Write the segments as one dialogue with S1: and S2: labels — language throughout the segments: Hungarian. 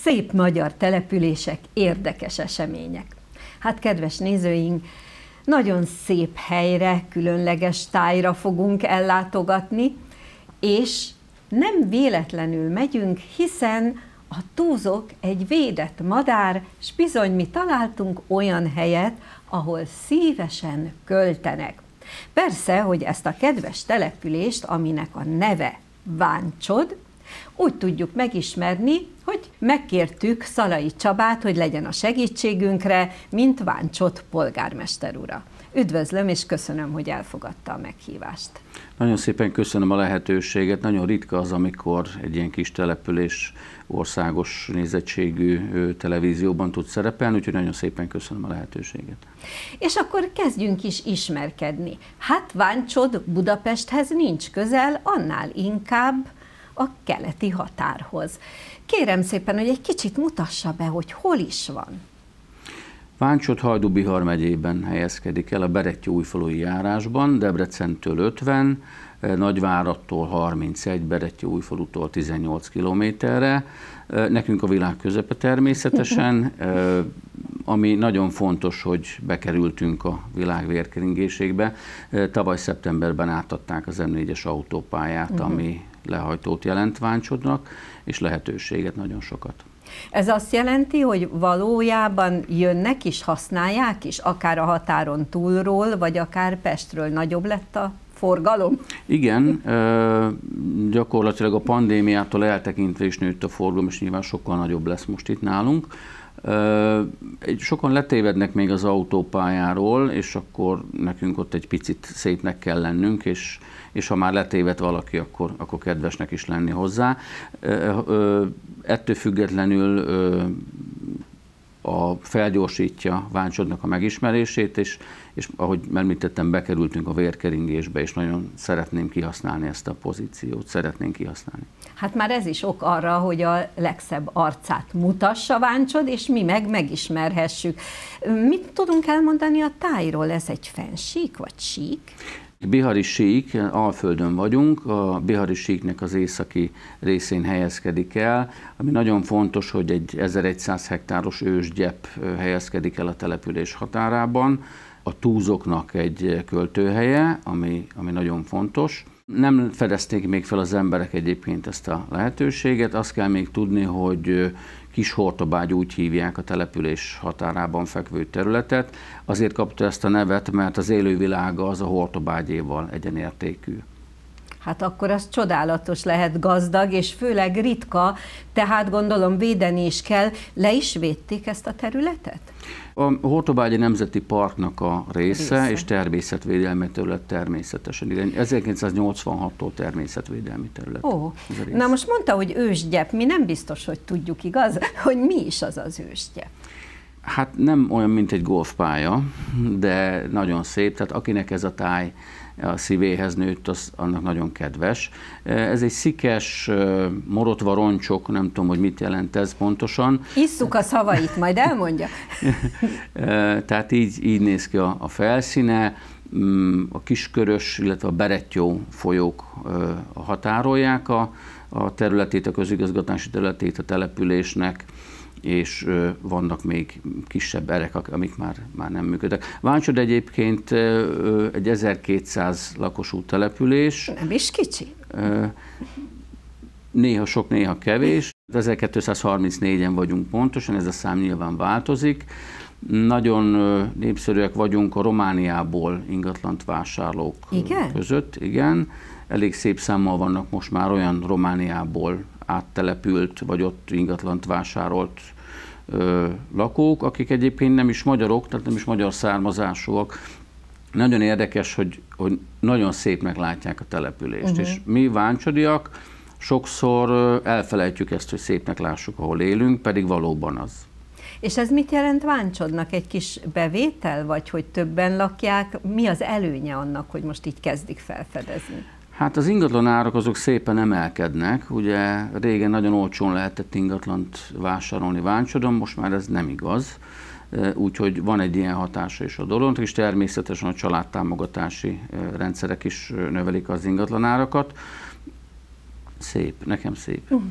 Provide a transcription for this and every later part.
S1: Szép magyar települések, érdekes események. Hát kedves nézőink, nagyon szép helyre, különleges tájra fogunk ellátogatni, és nem véletlenül megyünk, hiszen a túzok egy védett madár, s bizony mi találtunk olyan helyet, ahol szívesen költenek. Persze, hogy ezt a kedves települést, aminek a neve Váncsod, úgy tudjuk megismerni, hogy megkértük Szalai Csabát, hogy legyen a segítségünkre, mint Váncsod polgármester ura. Üdvözlöm és köszönöm, hogy elfogadta a meghívást.
S2: Nagyon szépen köszönöm a lehetőséget. Nagyon ritka az, amikor egy ilyen kis település országos nézettségű televízióban tud szerepelni, úgyhogy nagyon szépen köszönöm a lehetőséget.
S1: És akkor kezdjünk is ismerkedni. Hát Váncsod Budapesthez nincs közel, annál inkább a keleti határhoz. Kérem szépen, hogy egy kicsit mutassa be, hogy hol is van.
S2: Váncsod Hajdú-Bihar megyében helyezkedik el, a Berettyóújfalui járásban, Debrecentől 50, Nagyváradtól 31, Berettyóújfalutól 18 kilométerre. Nekünk a világ közepe természetesen, ami nagyon fontos, hogy bekerültünk a világ vérkeringésébe. Tavaly szeptemberben átadták az M4-es autópályát, ami lehajtót jelent Váncsodnak, és lehetőséget nagyon sokat.
S1: Ez azt jelenti, hogy valójában jönnek is, használják is, akár a határon túlról, vagy akár Pestről nagyobb lett a forgalom?
S2: Igen, gyakorlatilag a pandémiától eltekintve is nőtt a forgalom, és nyilván sokkal nagyobb lesz most itt nálunk. Sokan letévednek még az autópályáról, és akkor nekünk ott egy picit szépnek kell lennünk, és ha már letévedt valaki, akkor kedvesnek is lenni hozzá. Ettől függetlenül felgyorsítja Váncsodnak a megismerését, és ahogy említettem, bekerültünk a vérkeringésbe, és nagyon szeretném kihasználni ezt a pozíciót, szeretnénk kihasználni.
S1: Hát már ez is ok arra, hogy a legszebb arcát mutassa Váncsod, és mi megismerhessük. Mit tudunk elmondani a tájról? Ez egy fennsík vagy sík?
S2: Bihari sík, Alföldön vagyunk, a Bihari síknek az északi részén helyezkedik el, ami nagyon fontos, hogy egy 1100 hektáros ősgyep helyezkedik el a település határában, a túzoknak egy költőhelye, ami nagyon fontos. Nem fedezték még fel az emberek egyébként ezt a lehetőséget, azt kell még tudni, hogy Kishortobágy úgy hívják a település határában fekvő területet. Azért kapta ezt a nevet, mert az élővilága az a Hortobágyéval egyenértékű.
S1: Hát akkor az csodálatos lehet, gazdag, és főleg ritka, tehát gondolom védeni is kell. Le is védték ezt a területet?
S2: A Hortobágyi Nemzeti Parknak a része. És természetvédelmi terület természetesen. Igen, 1986-tól természetvédelmi terület.
S1: Ó, na most mondta, hogy ősgyep, mi nem biztos, hogy tudjuk, igaz, hogy mi is az ősgyep.
S2: Hát nem olyan, mint egy golfpálya, de nagyon szép, tehát akinek ez a táj a szívéhez nőtt, annak nagyon kedves. Ez egy szikes, morotva roncsok, nem tudom, hogy mit jelent ez pontosan.
S1: Isszuk a szavait, majd elmondja.
S2: Tehát így néz ki a felszíne, a Kiskörös, illetve a Berettyó folyók határolják a területét, a közigazgatási területét a településnek, és vannak még kisebb erek, amik már nem működnek. Váncsod egyébként egy 1200 lakosú település.
S1: Nem is kicsi.
S2: Néha sok, néha kevés. 1234-en vagyunk pontosan, ez a szám nyilván változik. Nagyon népszerűek vagyunk a Romániából ingatlant vásárlók között. Igen. Elég szép számmal vannak most már olyan Romániából áttelepült, vagy ott ingatlant vásárolt lakók, akik egyébként nem is magyarok, tehát nem is magyar származásúak. Nagyon érdekes, hogy nagyon szépnek látják a települést, és mi váncsodiak sokszor elfelejtjük ezt, hogy szépnek lássuk, ahol élünk, pedig valóban az.
S1: És ez mit jelent Váncsodnak? Egy kis bevétel, vagy hogy többen lakják? Mi az előnye annak, hogy most így kezdik felfedezni?
S2: Hát az ingatlan árak azok szépen emelkednek, ugye régen nagyon olcsón lehetett ingatlant vásárolni Váncsodon, most már ez nem igaz, úgyhogy van egy ilyen hatása is a dolognak, és természetesen a családtámogatási rendszerek is növelik az ingatlan árakat. Szép, nekem szép.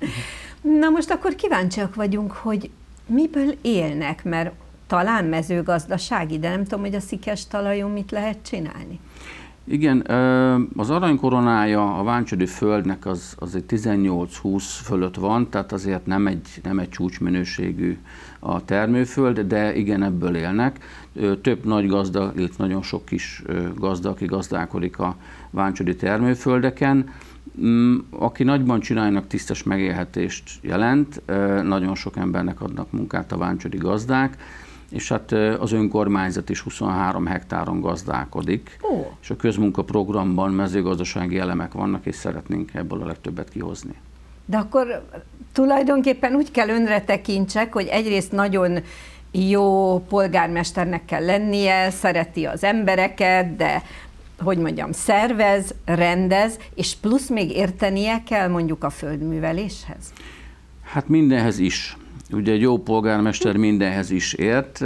S1: Na most akkor kíváncsiak vagyunk, hogy miből élnek, mert talán mezőgazdasági, de nem tudom, hogy a szikes talajon mit lehet csinálni.
S2: Igen, az aranykoronája a váncsodi földnek az egy 18-20 fölött van, tehát azért nem egy csúcsminőségű a termőföld, de igen, ebből élnek. Több nagy gazda, illetve nagyon sok kis gazda, aki gazdálkodik a váncsodi termőföldeken. Aki nagyban csinálnak, tisztes megélhetést jelent, nagyon sok embernek adnak munkát a váncsodi gazdák, és hát az önkormányzat is 23 hektáron gazdálkodik, és a közmunkaprogramban mezőgazdasági elemek vannak, és szeretnénk ebből a legtöbbet kihozni.
S1: De akkor tulajdonképpen úgy kell önre tekintsek, hogy egyrészt nagyon jó polgármesternek kell lennie, szereti az embereket, de hogy mondjam, szervez, rendez, és plusz még értenie kell mondjuk a földműveléshez?
S2: Hát mindenhez is. Ugye egy jó polgármester mindenhez is ért.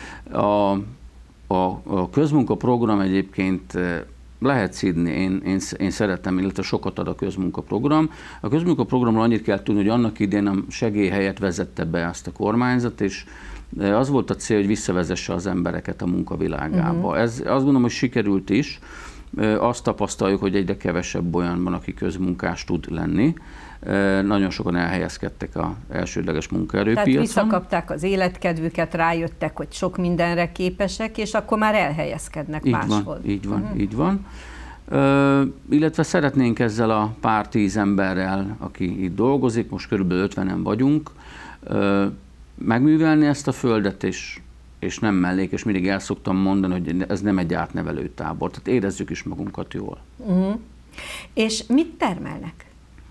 S2: A közmunkaprogram egyébként lehet szídni, én szeretem, illetve sokat ad a közmunkaprogram. A közmunkaprogramról annyit kell tudni, hogy annak idén a segélyhelyet vezette be azt a kormányzat, és az volt a cél, hogy visszavezesse az embereket a munkavilágába. Ez azt gondolom, hogy sikerült is. Azt tapasztaljuk, hogy egyre kevesebb olyan van, aki közmunkás tud lenni. Nagyon sokan elhelyezkedtek az elsődleges munkaerőpiacon.
S1: Tehát visszakapták az életkedvüket, rájöttek, hogy sok mindenre képesek, és akkor már elhelyezkednek máshol.
S2: Így van. Illetve szeretnénk ezzel a pár 10 emberrel, aki itt dolgozik, most körülbelül 50-en vagyunk, megművelni ezt a földet, és nem mellék, és mindig el szoktam mondani, hogy ez nem egy átnevelő tábor, tehát érezzük is magunkat jól.
S1: És mit termelnek?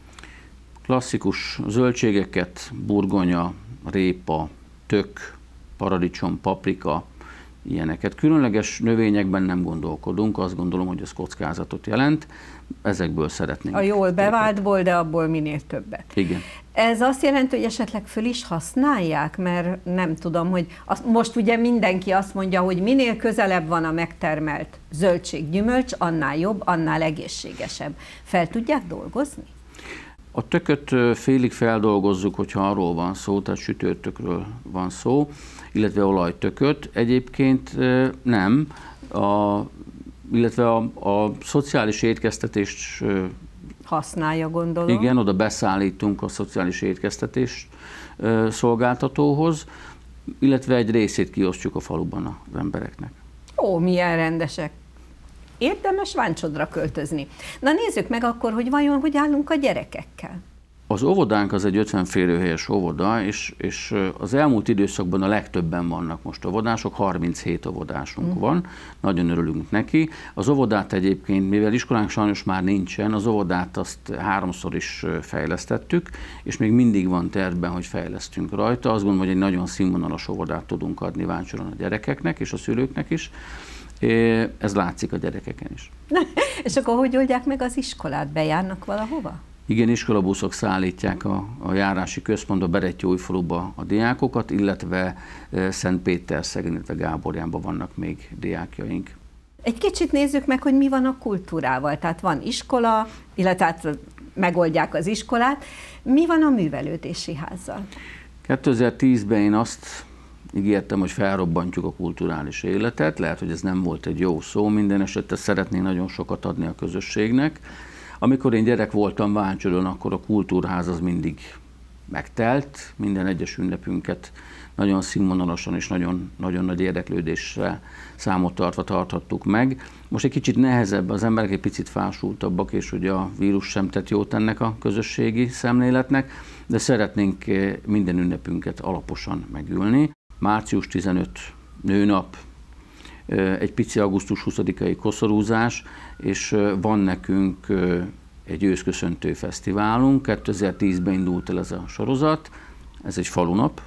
S2: Klasszikus zöldségeket, burgonya, répa, tök, paradicsom, paprika, ilyeneket. Különleges növényekben nem gondolkodunk, azt gondolom, hogy ez kockázatot jelent, ezekből szeretnénk.
S1: A jól beváltból, de abból minél többet.
S2: Igen.
S1: Ez azt jelenti, hogy esetleg föl is használják, mert nem tudom, hogy most ugye mindenki azt mondja, hogy minél közelebb van a megtermelt zöldség-gyümölcs, annál jobb, annál egészségesebb. Fel tudják dolgozni?
S2: A tököt félig feldolgozzuk, hogyha arról van szó, tehát sütőtökről van szó, illetve olajtököt. Egyébként nem, illetve a szociális étkeztetést
S1: használja, gondolom.
S2: Igen, oda beszállítunk a szociális étkeztetés szolgáltatóhoz, illetve egy részét kiosztjuk a faluban az embereknek.
S1: Ó, milyen rendesek! Érdemes Váncsodra költözni. Na nézzük meg akkor, hogy vajon hogy állunk a gyerekekkel.
S2: Az óvodánk az egy 50 férőhelyes óvoda, és az elmúlt időszakban a legtöbben vannak most óvodások, 37 óvodásunk van, nagyon örülünk neki. Az óvodát egyébként, mivel iskolánk sajnos már nincsen, az óvodát azt 3-szor is fejlesztettük, és még mindig van tervben, hogy fejlesztünk rajta. Azt gondolom, hogy egy nagyon színvonalas óvodát tudunk adni Váncsoron a gyerekeknek és a szülőknek is. Ez látszik a gyerekeken is.
S1: És akkor hogy oldják meg az iskolát? Bejárnak valahova?
S2: Igen, iskolabuszok szállítják a járási központba, Berettyóújfaluba a diákokat, illetve Szentpéterszegen, illetve Gáborjánban vannak még diákjaink.
S1: Egy kicsit nézzük meg, hogy mi van a kultúrával. Tehát van iskola, illetve hát megoldják az iskolát. Mi van a művelődési házzal?
S2: 2010-ben én azt ígértem, hogy felrobbantjuk a kulturális életet. Lehet, hogy ez nem volt egy jó szó, minden esetre szeretnék nagyon sokat adni a közösségnek. Amikor én gyerek voltam Váncsoron, akkor a kultúrház az mindig megtelt, minden egyes ünnepünket nagyon színvonalasan és nagyon, nagyon nagy érdeklődésre számot tartva tarthattuk meg. Most egy kicsit nehezebb, az emberek egy picit fásultabbak, és ugye a vírus sem tett jót ennek a közösségi szemléletnek, de szeretnénk minden ünnepünket alaposan megülni. Március 15 nőnap, egy pici augusztus 20-ai koszorúzás, és van nekünk egy őszköszöntő fesztiválunk, 2010-ben indult el ez a sorozat, ez egy falunap.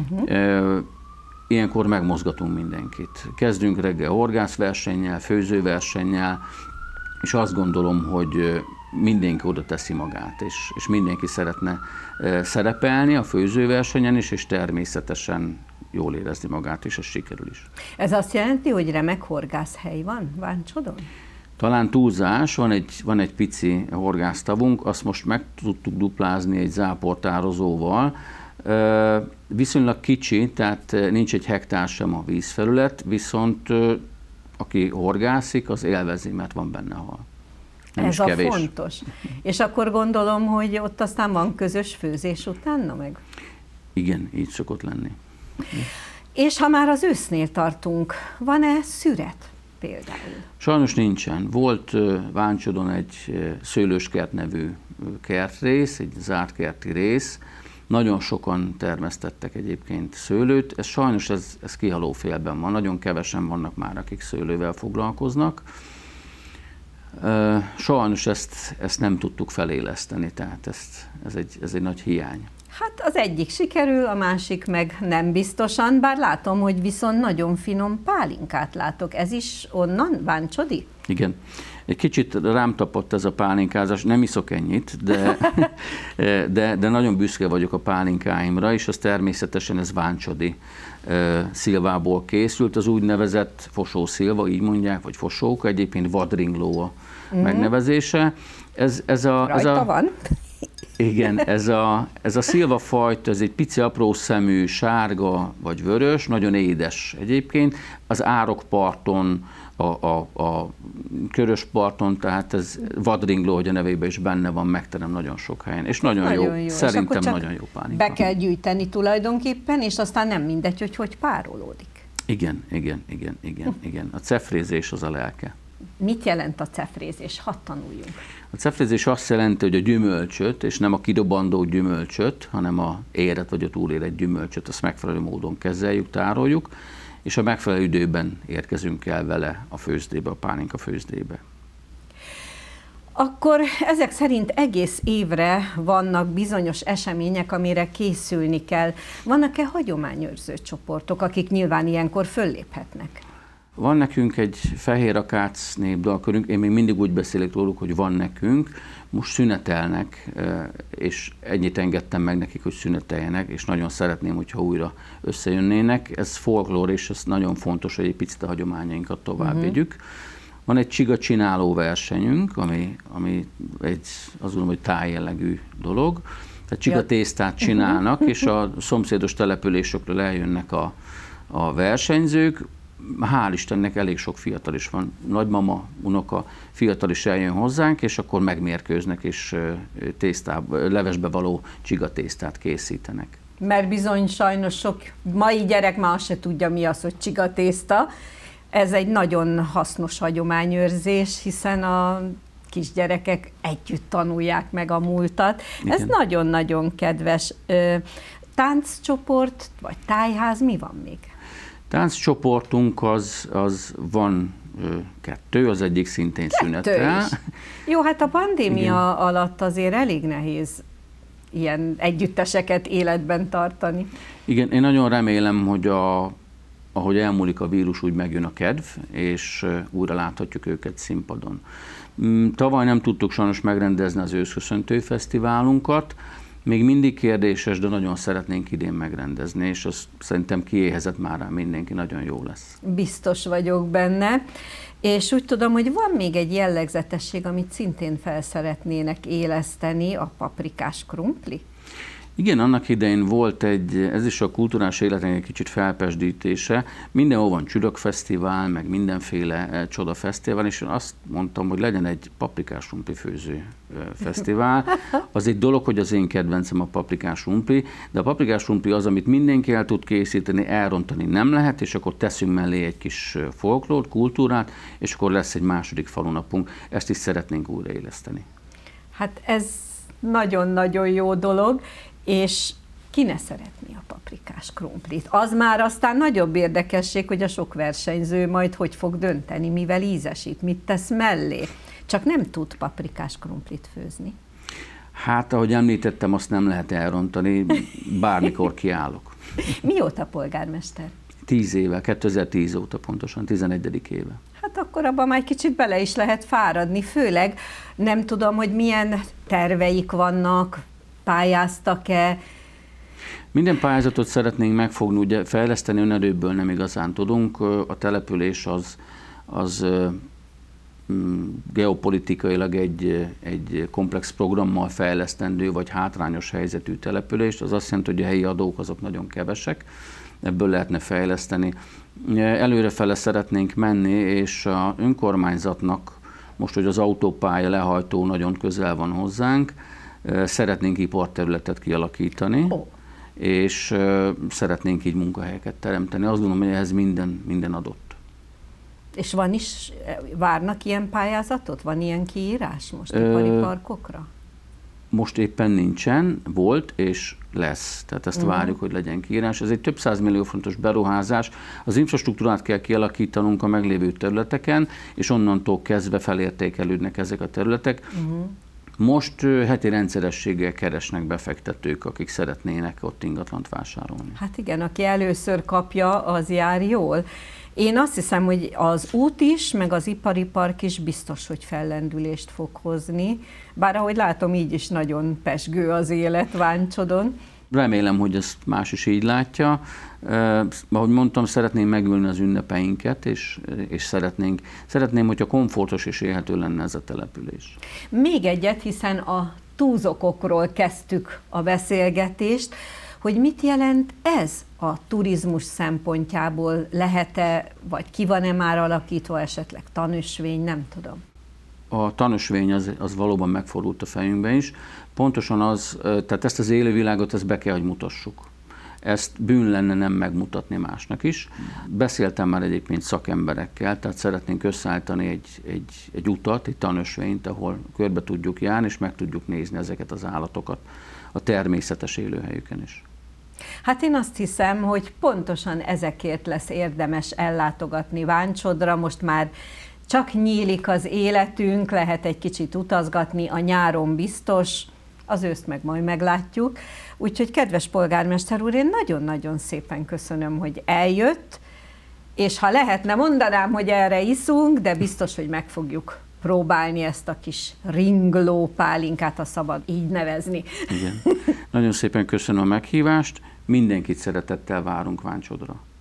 S2: Ilyenkor megmozgatunk mindenkit. Kezdünk reggel horgászversennyel, főzőversennyel, és azt gondolom, hogy mindenki oda teszi magát, és mindenki szeretne szerepelni a főzőversenyen is, és természetesen jól érezni magát, és ez sikerül is.
S1: Ez azt jelenti, hogy remek horgászhely van Váncsodon?
S2: Talán túlzás, van egy pici horgásztavunk, azt most meg tudtuk duplázni egy záportározóval. Viszonylag kicsi, tehát nincs egy hektár sem a vízfelület, viszont aki horgászik, az élvezi, mert van benne hal. Nem
S1: ez a fontos. És akkor gondolom, hogy ott aztán van közös főzés utána meg?
S2: Igen, így szokott lenni.
S1: És ha már az ősznél tartunk, van-e szüret például?
S2: Sajnos nincsen. Volt Váncsodon egy szőlőskert nevű kertrész, egy zárt kerti rész. Nagyon sokan termesztettek egyébként szőlőt. Sajnos ez kihaló félben van. Nagyon kevesen vannak már, akik szőlővel foglalkoznak. Sajnos ezt nem tudtuk feléleszteni, tehát ez egy nagy hiány.
S1: Hát az egyik sikerül, a másik meg nem biztosan, bár látom, hogy viszont nagyon finom pálinkát látok. Ez is onnan, Váncsodi?
S2: Igen. Egy kicsit rám tapott ez a pálinkázás, nem iszok ennyit, de nagyon büszke vagyok a pálinkáimra, és az természetesen ez Váncsodi szilvából készült, az úgynevezett fosószilva, így mondják, vagy fosóka, egyébként vadringló a megnevezése.
S1: Rajta van.
S2: Igen, ez a szilvafajta, ez egy pici apró szemű, sárga vagy vörös, nagyon édes egyébként. Az árokparton, a körös parton, tehát ez vadringló, hogy a nevében is benne van, megterem nagyon sok helyen. És nagyon jó. Szerintem nagyon jó pálinka.
S1: Be kell gyűjteni tulajdonképpen, és aztán nem mindegy, hogy párolódik.
S2: Igen. A cefrézés az a lelke.
S1: Mit jelent a cefrézés? Hadd tanuljunk.
S2: A cefrézés azt jelenti, hogy a gyümölcsöt, és nem a kidobandó gyümölcsöt, hanem a érett vagy a túlérett gyümölcsöt, azt megfelelő módon kezeljük, tároljuk, és a megfelelő időben érkezünk el vele a főzdébe, a pálinka főzdébe.
S1: Akkor ezek szerint egész évre vannak bizonyos események, amire készülni kell. Vannak-e hagyományőrző csoportok, akik nyilván ilyenkor fölléphetnek?
S2: Van nekünk egy fehér akác népdalkörünk, én még mindig úgy beszélek róluk, hogy van nekünk, most szünetelnek, és ennyit engedtem meg nekik, hogy szüneteljenek, és nagyon szeretném, hogyha újra összejönnének. Ez folklór, és ez nagyon fontos, hogy egy picit a hagyományainkat tovább vigyük. Van egy csiga csináló versenyünk, ami egy, azt gondolom, hogy tájjellegű dolog. Tehát csiga tésztát csinálnak, és a szomszédos településekről eljönnek a versenyzők. Hál' Istennek elég sok fiatal is van. Nagymama, unoka, fiatal is eljön hozzánk, és akkor megmérkőznek, és levesbe való csigatésztát készítenek.
S1: Mert bizony sajnos sok mai gyerek már azt se tudja, mi az, hogy csigatészta. Ez egy nagyon hasznos hagyományőrzés, hiszen a kisgyerekek együtt tanulják meg a múltat. Igen. Ez nagyon-nagyon kedves. Tánccsoport vagy tájház, mi van még?
S2: Tánccsoportunk az van 2, az egyik szintén szünetel.
S1: Jó, hát a pandémia alatt azért elég nehéz ilyen együtteseket életben tartani.
S2: Igen, én nagyon remélem, hogy ahogy elmúlik a vírus, úgy megjön a kedv, és újra láthatjuk őket színpadon. Tavaly nem tudtuk sajnos megrendezni az őszköszöntő fesztiválunkat, még mindig kérdéses, de nagyon szeretnénk idén megrendezni, és az szerintem kiéhezett már rá mindenki, nagyon jó lesz.
S1: Biztos vagyok benne, és úgy tudom, hogy van még egy jellegzetesség, amit szintén fel szeretnének éleszteni, a paprikás krumpli.
S2: Igen, annak idején volt ez is a kulturális életnek egy kicsit felpesdítése. Mindenhol van csürökfesztivál, meg mindenféle csodafesztivál, és én azt mondtam, hogy legyen egy paprikás krumpli főző fesztivál. Az egy dolog, hogy az én kedvencem a paprikás krumpli, de a paprikás krumpli az, amit mindenki el tud készíteni, elrontani nem lehet, és akkor teszünk mellé egy kis folklórt, kultúrát, és akkor lesz egy második falunapunk. Ezt is szeretnénk újraéleszteni.
S1: Hát ez nagyon-nagyon jó dolog, és ki ne szeretné a paprikás krumplit? Az már aztán nagyobb érdekesség, hogy a sok versenyző majd hogy fog dönteni, mivel ízesít, mit tesz mellé. Csak nem tud paprikás krumplit főzni.
S2: Hát, ahogy említettem, azt nem lehet elrontani, bármikor kiállok.
S1: Mióta polgármester?
S2: 10 éve, 2010 óta pontosan, 11. éve.
S1: Hát akkor abban már egy kicsit bele is lehet fáradni, főleg nem tudom, hogy milyen terveik vannak, pályáztak-e?
S2: Minden pályázatot szeretnénk megfogni, ugye fejleszteni önerőből nem igazán tudunk. A település az geopolitikailag egy komplex programmal fejlesztendő vagy hátrányos helyzetű települést, az azt jelenti, hogy a helyi adók azok nagyon kevesek, ebből lehetne fejleszteni. Előrefele szeretnénk menni, és az önkormányzatnak, most, hogy az autópálya lehajtó nagyon közel van hozzánk, szeretnénk iparterületet kialakítani, és szeretnénk így munkahelyeket teremteni. Azt gondolom, hogy ehhez minden adott.
S1: És várnak ilyen pályázatot? Van ilyen kiírás most ipari parkokra?
S2: Most éppen nincsen, volt és lesz. Tehát ezt várjuk, hogy legyen kiírás. Ez egy több 100 millió fontos beruházás. Az infrastruktúrát kell kialakítanunk a meglévő területeken, és onnantól kezdve felértékelődnek ezek a területek. Most heti rendszerességgel keresnek befektetők, akik szeretnének ott ingatlant vásárolni.
S1: Hát igen, aki először kapja, az jár jól. Én azt hiszem, hogy az út is, meg az ipari park is biztos, hogy fellendülést fog hozni. Bár ahogy látom, így is nagyon pesgő az élet Váncsodon.
S2: Remélem, hogy ezt más is így látja. Ahogy mondtam, szeretném megülni az ünnepeinket, és szeretném, hogyha komfortos és élhető lenne ez a település.
S1: Még egyet, hiszen a túzokokról kezdtük a beszélgetést, hogy mit jelent ez a turizmus szempontjából, lehet-e, vagy ki van-e már alakítva esetleg tanösvény, nem tudom.
S2: A tanösvény az valóban megfordult a fejünkbe is. Pontosan tehát ezt az élővilágot, ezt be kell, hogy mutassuk. Ezt bűn lenne nem megmutatni másnak is. Beszéltem már egyébként szakemberekkel, tehát szeretnénk összeállítani egy utat, egy tanösvényt, ahol körbe tudjuk járni, és meg tudjuk nézni ezeket az állatokat a természetes élőhelyüken is.
S1: Hát én azt hiszem, hogy pontosan ezekért lesz érdemes ellátogatni Váncsodra. Most már csak nyílik az életünk, lehet egy kicsit utazgatni, a nyáron biztos, az őszt meg majd meglátjuk. Úgyhogy kedves polgármester úr, én nagyon-nagyon szépen köszönöm, hogy eljött, és ha lehetne, mondanám, hogy erre iszunk, de biztos, hogy meg fogjuk próbálni ezt a kis ringló pálinkát, ha szabad így nevezni.
S2: Igen. Nagyon szépen köszönöm a meghívást, mindenkit szeretettel várunk Váncsodra.